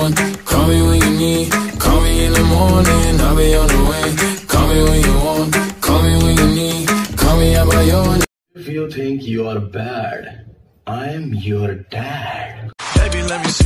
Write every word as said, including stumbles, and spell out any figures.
want. Call me when you need. Call me in the morning, I'll be on the way. Call me when you want. Call me when you need. Call me out by your name. If you think you are bad, I am your dad. Baby, let me see.